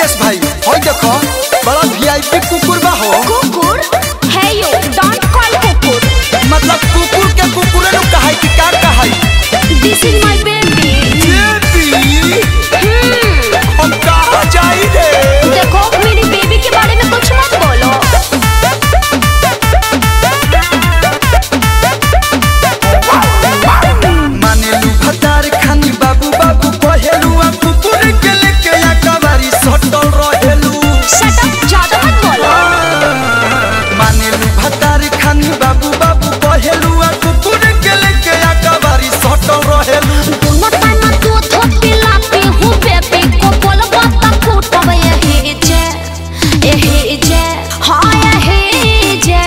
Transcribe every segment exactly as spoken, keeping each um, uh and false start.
रितेश भाई होय देखो बड़ा वीआईपी कुकुर बा हो। कुकुर है यो डोंट कॉल कुकुर मतलब कुकुर के कुकुरे नु कहाई कि का कहाई। This is my baby. Baby hmm हम कहां जाई रे। देखो मेरी बेबी के बारे में कुछ मत बोलो। माने लू भतार खानी बाबू बाबू कहेलू आ कुकुर के लेके या कबारी सटल रहेलू। शट अप ज्यादा मत बोलो। माने लू भतार खानी बाबू बाबू कहेलू आ कुकुर के लेके या कबारी सटल रहेलू। दोनों टाइम तू थोड़ी लाती हूं बेबी को बोलबो त फूटब यही जे यही जे हां यही जे।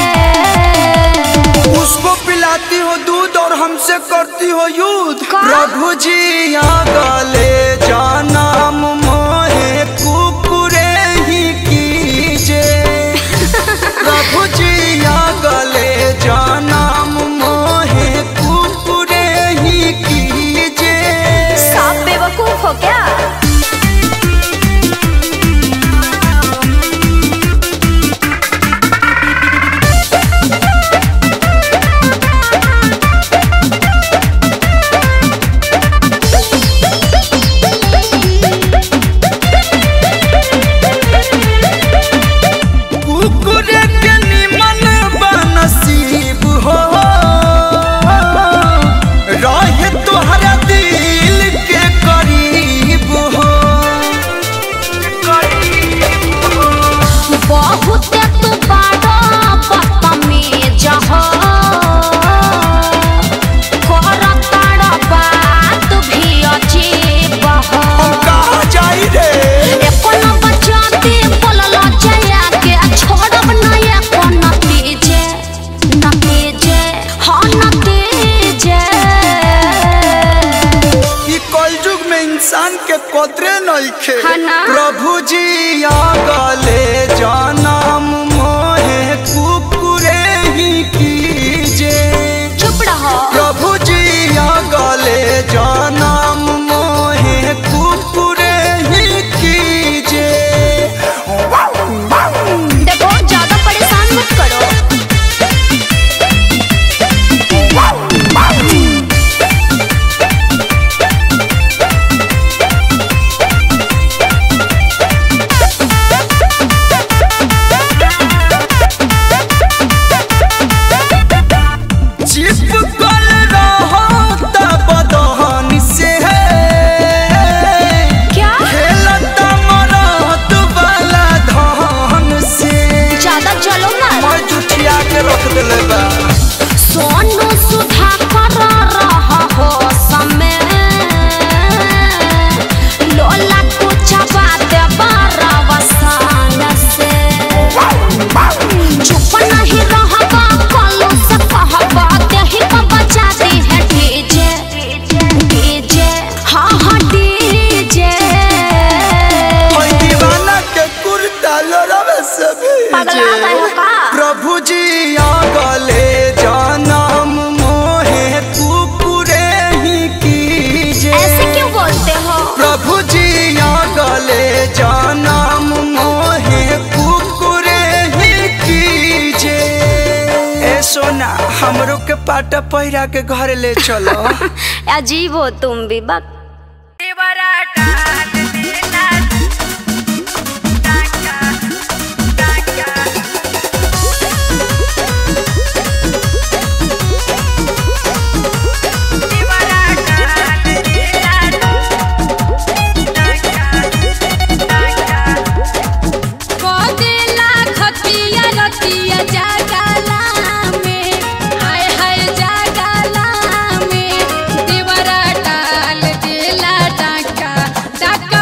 उसको पिलाती हो दूध और हमसे करती हो युद्ध। प्रभु जी आ गले जानम मोहे कुकुरे ही कीजे। प्रभु जी आ गले जानम मोहे कुकुरे ही कीजे। सब बेवकूफ हो क्या। इंसान के कोतरे नइखे। प्रभु जी आ गले जानम मोहे कुकुरे ही कीजे। चुप रहो। प्रभु जी आ गले जानम मोहे कुकुरे ही कीजे। देखो ज्यादा परेशान मत करो। सोनू सुधा कर रहा हो समय लोला कुछ बात बरवसान से। चुप नहीं रहबा कलू से कहबा देही को बचा दी है डीजे डीजे हाँ हाँ डीजे। कोई दीवाना के कुर्ता लड़ावे से पगला गए हो का। प्रभु जी आ गले जानम मोहे कुकुरे ही कीजे। ऐसे क्यों बोलते हो। प्रभु जी आ गले जानम मोहे कुकुरे ही कीजे। ए सोना हमरो के पाटा पहिरा के घर ले चलो। अजीब हो तुम भी बक। डाका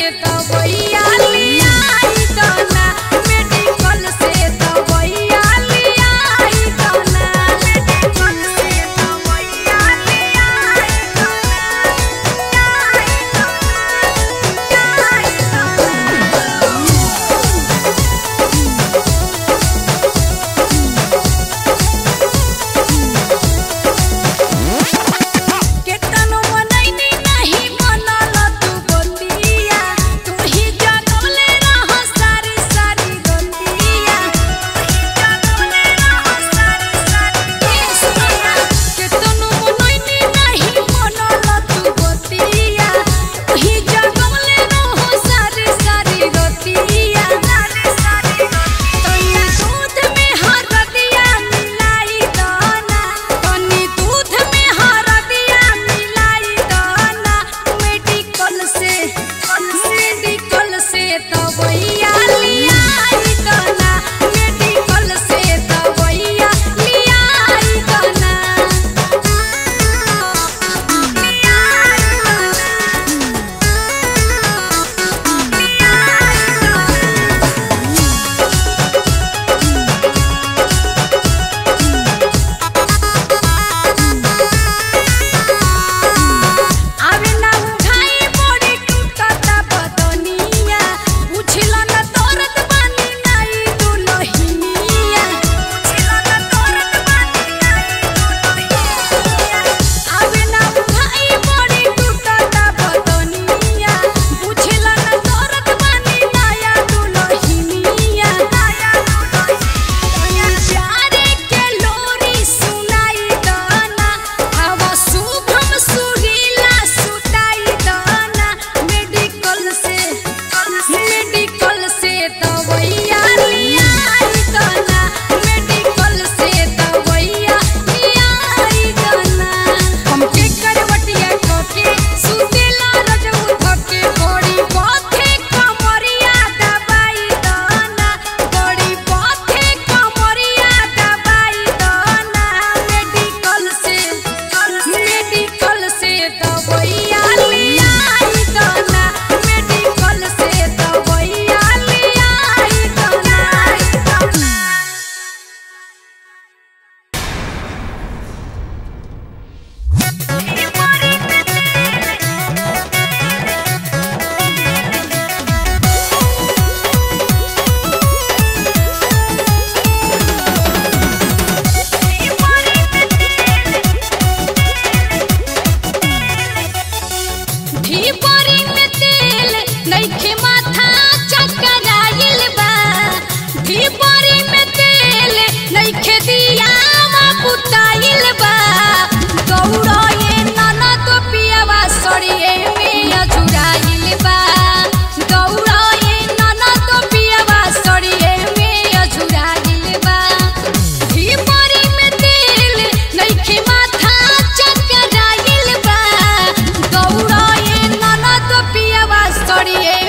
दवैया लियाई दना मेडिकल से दवैया लियाई दना मेडिकल से दवैया लियाई छोड़िए